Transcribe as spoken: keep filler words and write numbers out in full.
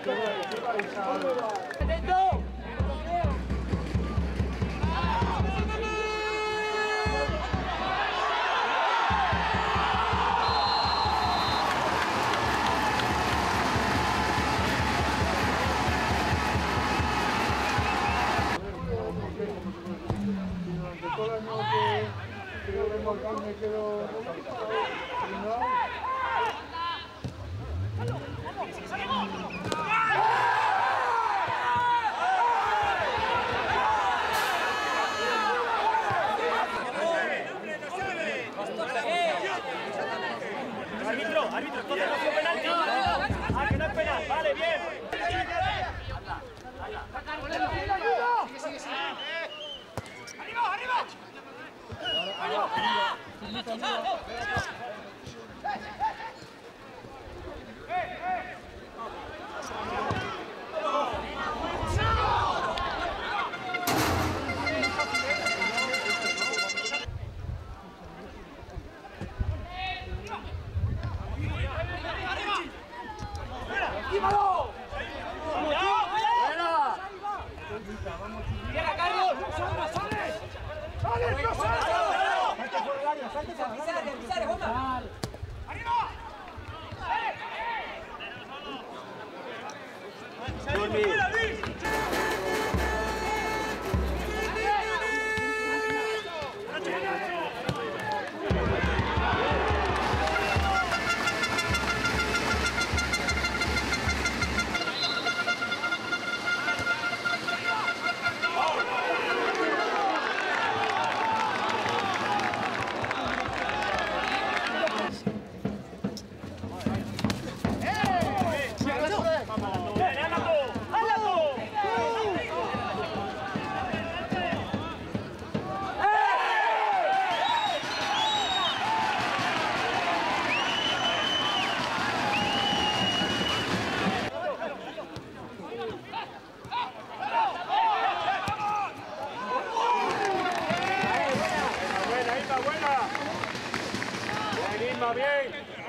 Todo el año que creo que el volcán me quedo Árbitro, árbitro, entonces no fue penalti. Ah, que no es penal, vale, bien. ¡Arriba, arriba! ¡Encímalo! ¡Buena! ¡Tierra, Carlos! ¡Sale! ¡Sale! ¡Sale! ¡No sale! ¡Salte por el área! ¡Salte por el área! ¡Pisare, Jota! ¡Arriba! ¡Sale! Buena, Isma, buena. Bien, Isma, bien.